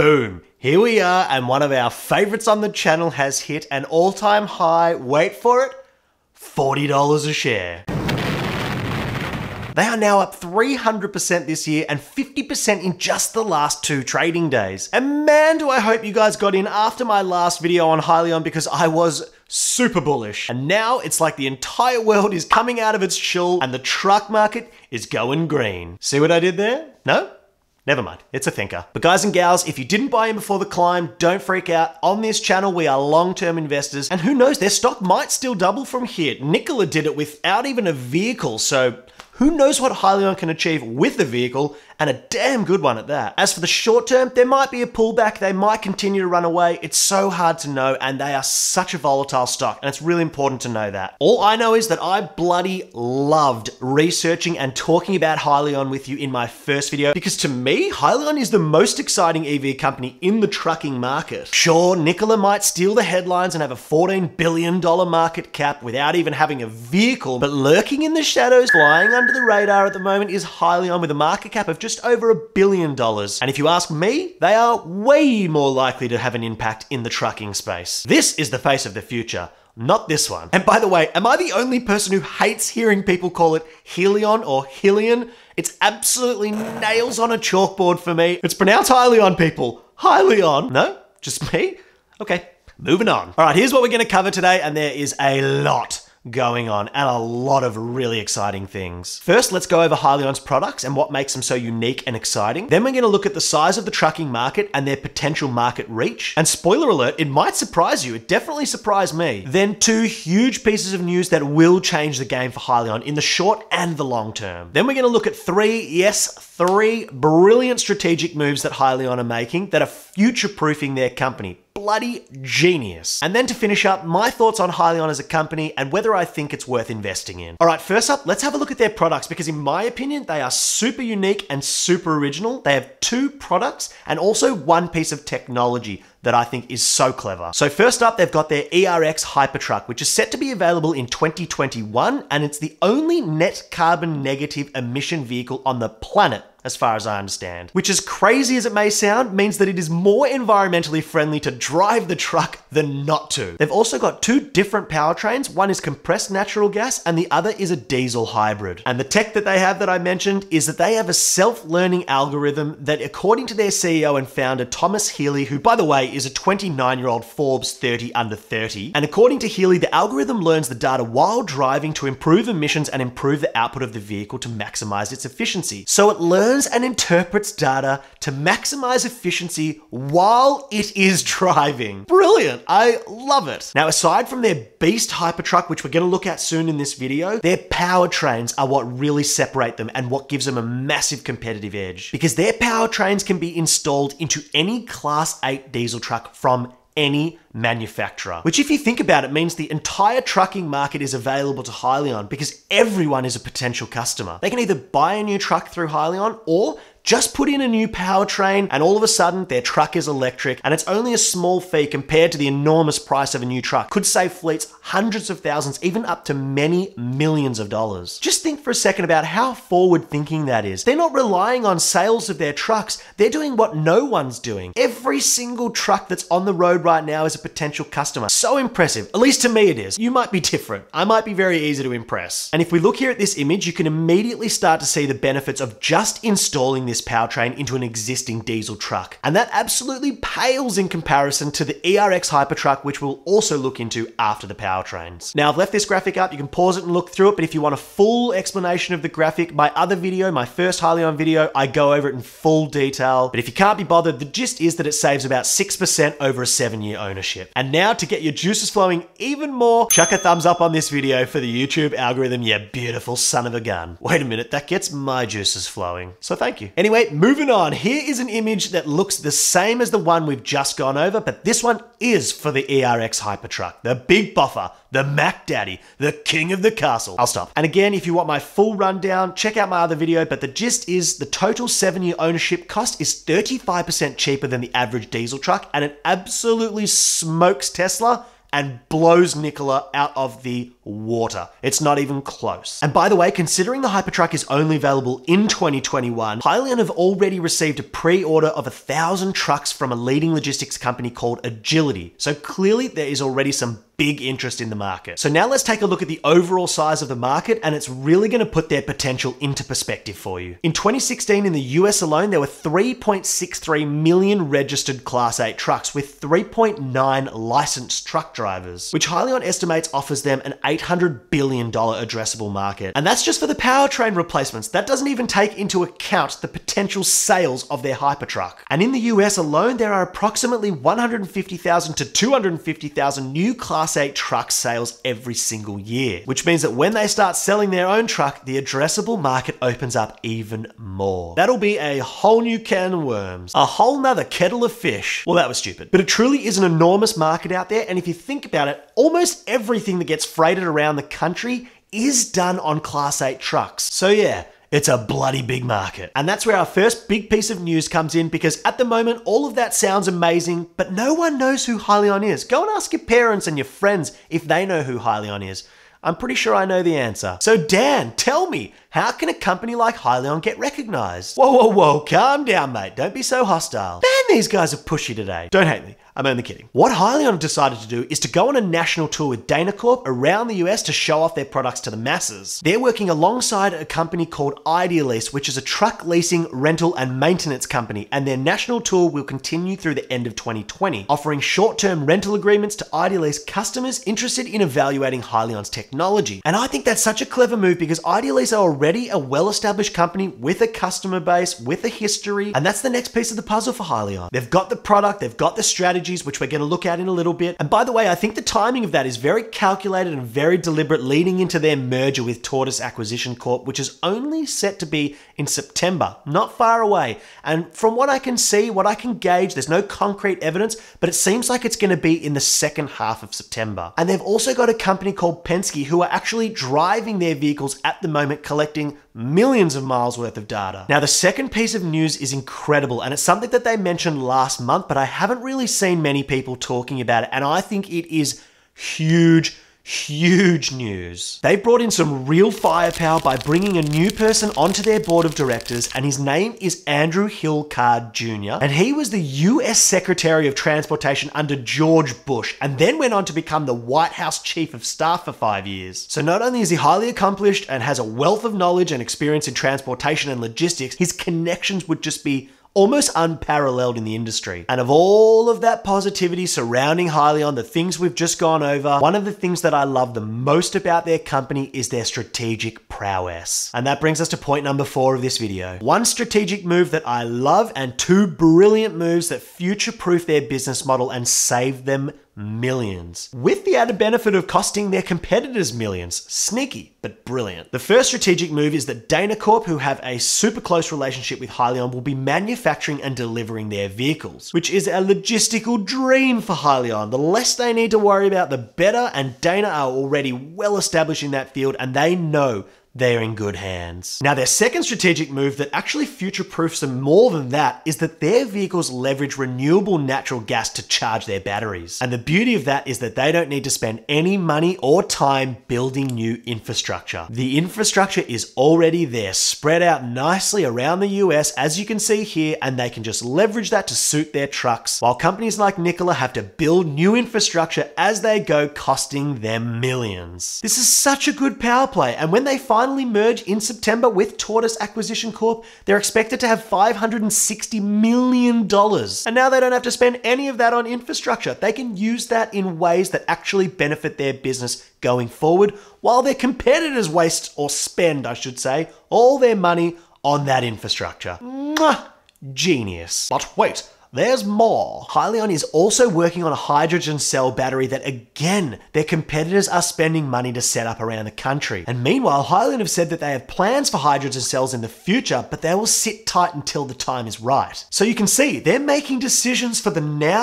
Boom. Here we are, and one of our favorites on the channel has hit an all-time high, wait for it, $40 a share. They are now up 300% this year and 50% in just the last 2 trading days. And man, do I hope you guys got in after my last video on Hyliion, because I was super bullish. And now it's like the entire world is coming out of its shell and the truck market is going green. See what I did there? No? Never mind, it's a thinker. But guys and gals, if you didn't buy in before the climb, don't freak out. On this channel, we are long-term investors, and who knows, their stock might still double from here. Nikola did it without even a vehicle, so who knows what Hyliion can achieve with a vehicle, and a damn good one at that. As for the short term, there might be a pullback, they might continue to run away. It's so hard to know, and they are such a volatile stock, and it's really important to know that. All I know is that I bloody loved researching and talking about Hyliion with you in my first video, because to me, Hyliion is the most exciting EV company in the trucking market. Sure, Nikola might steal the headlines and have a $14 billion market cap without even having a vehicle, but lurking in the shadows, flying under the radar at the moment is Hyliion with a market cap of just over $1 billion. And if you ask me, they are way more likely to have an impact in the trucking space. This is the face of the future, not this one. And by the way, am I the only person who hates hearing people call it Hyliion or Hyliion? It's absolutely nails on a chalkboard for me. It's pronounced Hyliion, people. Hyliion. No? Just me? Okay, moving on. All right, here's what we're gonna cover today, and there is a lot going on and a lot of really exciting things. First, let's go over Hyliion's products and what makes them so unique and exciting. Then we're going to look at the size of the trucking market and their potential market reach. And spoiler alert, it might surprise you. It definitely surprised me. Then 2 huge pieces of news that will change the game for Hyliion in the short and the long term. Then we're going to look at 3 brilliant strategic moves that Hyliion are making that are future-proofing their company. Bloody genius. And then to finish up, my thoughts on Hyliion as a company and whether I think it's worth investing in. All right, first up, let's have a look at their products, because in my opinion, they are super unique and super original. They have 2 products and also 1 piece of technology that I think is so clever. So first up, they've got their ERX Hypertruck, which is set to be available in 2021, and it's the only net carbon negative emission vehicle on the planet, as far as I understand. Which, as crazy as it may sound, means that it is more environmentally friendly to drive the truck than not to. They've also got 2 different powertrains. One is compressed natural gas and the other is a diesel hybrid. And the tech that they have that I mentioned is that they have a self-learning algorithm that, according to their CEO and founder, Thomas Healy, who, by the way, is a 29-year-old Forbes 30 under 30. And according to Healy, the algorithm learns the data while driving to improve emissions and improve the output of the vehicle to maximize its efficiency. So it learns and interprets data to maximize efficiency while it is driving. Brilliant. I love it. Now, aside from their beast Hypertruck, which we're going to look at soon in this video, their powertrains are what really separate them and what gives them a massive competitive edge, because their powertrains can be installed into any Class 8 diesel truck from any manufacturer. Which, if you think about it, means the entire trucking market is available to Hyliion, because everyone is a potential customer. They can either buy a new truck through Hyliion or just put in a new powertrain and all of a sudden their truck is electric, and it's only a small fee compared to the enormous price of a new truck. Could save fleets hundreds of thousands, even up to many millions of dollars. Just think for a second about how forward thinking that is. They're not relying on sales of their trucks. They're doing what no one's doing. Every single truck that's on the road right now is a potential customer. So impressive. At least to me it is. You might be different. I might be very easy to impress. And if we look here at this image, you can immediately start to see the benefits of just installing this powertrain into an existing diesel truck. And that absolutely pales in comparison to the ERX Hypertruck, which we'll also look into after the powertrains. Now, I've left this graphic up. You can pause it and look through it, but if you want a full explanation of the graphic, my other video, my first Hyliion video, I go over it in full detail. But if you can't be bothered, the gist is that it saves about 6% over a 7-year ownership. And now, to get your juices flowing even more, chuck a thumbs up on this video for the YouTube algorithm, you beautiful son of a gun. Wait a minute, that gets my juices flowing. So thank you. Anyway, moving on. Here is an image that looks the same as the one we've just gone over, but this one is for the ERX Hypertruck, the big buffer, the Mac Daddy, the king of the castle. I'll stop. And again, if you want my full rundown, check out my other video, but the gist is the total 7-year ownership cost is 35% cheaper than the average diesel truck, and it absolutely smokes Tesla and blows Nikola out of the water. It's not even close. And by the way, considering the Hypertruck is only available in 2021, Hyliion have already received a pre-order of 1,000 trucks from a leading logistics company called Agility. So clearly there is already some big interest in the market. So now let's take a look at the overall size of the market, and it's really going to put their potential into perspective for you. In 2016, in the US alone, there were 3.63 million registered Class 8 trucks with 3.9 licensed truck drivers, which Hyliion estimates offers them an $800 billion addressable market. And that's just for the powertrain replacements. That doesn't even take into account the potential sales of their Hypertruck. And in the US alone, there are approximately 150,000 to 250,000 new Class 8 truck sales every single year, which means that when they start selling their own truck, the addressable market opens up even more. That'll be a whole new can of worms, a whole nother kettle of fish. Well, that was stupid, but it truly is an enormous market out there. And if you think about it, almost everything that gets freighted around the country is done on Class 8 trucks. So yeah, it's a bloody big market. And that's where our first big piece of news comes in, because at the moment, all of that sounds amazing, but no one knows who Hyliion is. Go and ask your parents and your friends if they know who Hyliion is. I'm pretty sure I know the answer. So Dan, tell me, how can a company like Hyliion get recognized? Whoa, calm down, mate. Don't be so hostile. Man, these guys are pushy today. Don't hate me. I'm only kidding. What Hyliion decided to do is to go on a national tour with Dana Corp around the US to show off their products to the masses. They're working alongside a company called Idealease, which is a truck leasing, rental, and maintenance company, and their national tour will continue through the end of 2020, offering short-term rental agreements to Idealease customers interested in evaluating Hyliion's technology. And I think that's such a clever move, because Idealease are already a well-established company with a customer base, with a history, and that's the next piece of the puzzle for Hyliion. They've got the product, they've got the strategy, which we're going to look at in a little bit. And by the way, I think the timing of that is very calculated and very deliberate, leading into their merger with Tortoise Acquisition Corp, which is only set to be in September, not far away. And from what I can see, what I can gauge, there's no concrete evidence, but it seems like it's going to be in the second half of September. And they've also got a company called Penske who are actually driving their vehicles at the moment, collecting millions of miles worth of data. Now, the second piece of news is incredible, and it's something that they mentioned last month, but I haven't really seen many people talking about it, and I think it is huge news. They brought in some real firepower by bringing a new person onto their board of directors, and his name is Andrew Hill Card Jr. And he was the US Secretary of Transportation under George Bush, and then went on to become the White House Chief of Staff for 5 years. So not only is he highly accomplished and has a wealth of knowledge and experience in transportation and logistics, his connections would just be almost unparalleled in the industry. And of all of that positivity surrounding Hyliion, the things we've just gone over, one of the things that I love the most about their company is their strategic prowess. And that brings us to point number 4 of this video. One strategic move that I love, and 2 brilliant moves that future-proof their business model and save them millions, with the added benefit of costing their competitors millions. Sneaky, but brilliant. The first strategic move is that Dana Corp, who have a super close relationship with Hyliion, will be manufacturing and delivering their vehicles, which is a logistical dream for Hyliion. The less they need to worry about, the better, and Dana are already well established in that field, and they know they're in good hands. Now, their second strategic move that actually future-proofs them more than that is that their vehicles leverage renewable natural gas to charge their batteries. And the beauty of that is that they don't need to spend any money or time building new infrastructure. The infrastructure is already there, spread out nicely around the US, as you can see here, and they can just leverage that to suit their trucks, while companies like Nikola have to build new infrastructure as they go, costing them millions. This is such a good power play, and when they finally merge in September with Tortoise Acquisition Corp, they're expected to have $560 million. And now they don't have to spend any of that on infrastructure. They can use that in ways that actually benefit their business going forward, while their competitors waste, or spend, I should say, all their money on that infrastructure. Mwah! Genius. But wait, there's more. Hyliion is also working on a hydrogen cell battery that, again, their competitors are spending money to set up around the country. And meanwhile, Hyliion have said that they have plans for hydrogen cells in the future, but they will sit tight until the time is right. So you can see, they're making decisions for the now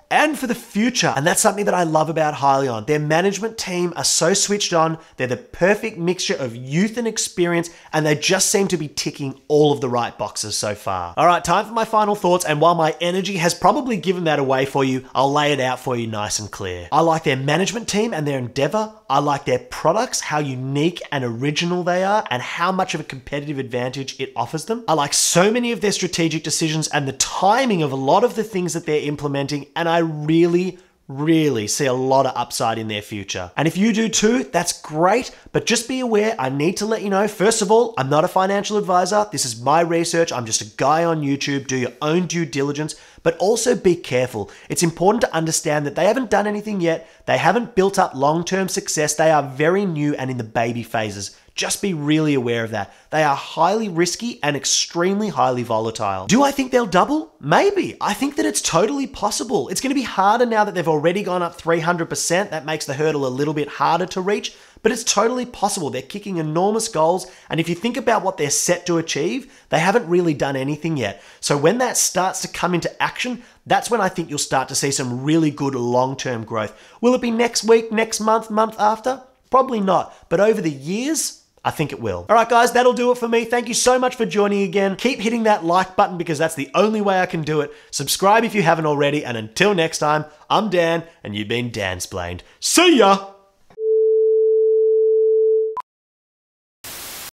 and for the future. And that's something that I love about Hyliion. Their management team are so switched on. They're the perfect mixture of youth and experience, and they just seem to be ticking all of the right boxes so far. All right, time for my final thoughts, and while my energy has probably given that away for you, I'll lay it out for you nice and clear. I like their management team and their endeavor. I like their products, how unique and original they are, and how much of a competitive advantage it offers them. I like so many of their strategic decisions and the timing of a lot of the things that they're implementing, and I really see a lot of upside in their future. And if you do too, that's great, but just be aware, I need to let you know, first of all, I'm not a financial advisor. This is my research. I'm just a guy on YouTube. Do your own due diligence, but also be careful. It's important to understand that they haven't done anything yet. They haven't built up long-term success. They are very new and in the baby phases. Just be really aware of that. They are highly risky and extremely highly volatile. Do I think they'll double? Maybe. I think that it's totally possible. It's going to be harder now that they've already gone up 300%. That makes the hurdle a little bit harder to reach, but it's totally possible. They're kicking enormous goals, and if you think about what they're set to achieve, they haven't really done anything yet. So when that starts to come into action, that's when I think you'll start to see some really good long-term growth. Will it be next week, next month, month after? Probably not, but over the years, I think it will. All right, guys, that'll do it for me. Thank you so much for joining again. Keep hitting that like button because that's the only way I can do it. Subscribe if you haven't already. And until next time, I'm Dan, and you've been Dansplained. See ya!